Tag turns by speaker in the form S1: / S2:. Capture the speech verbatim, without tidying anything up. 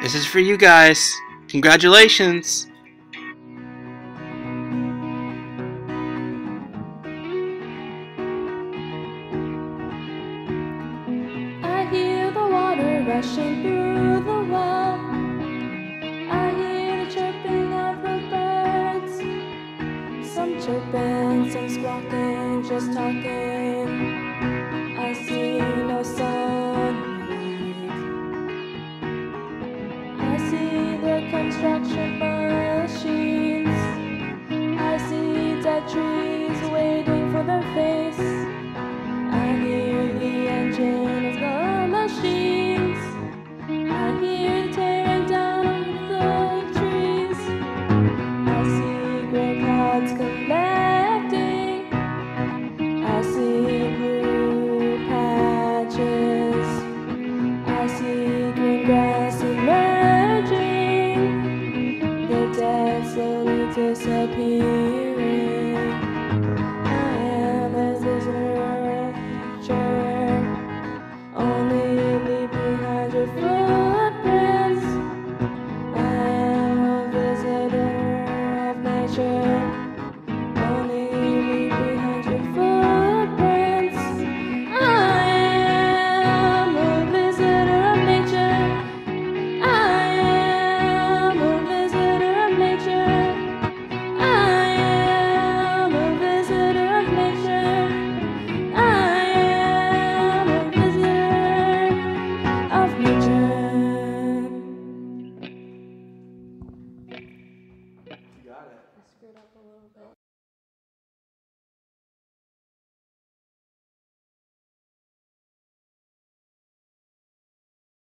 S1: This is for you guys. Congratulations.
S2: I hear the water rushing through the well. I hear the chirping of the birds. Some chirping, some squawking, just talking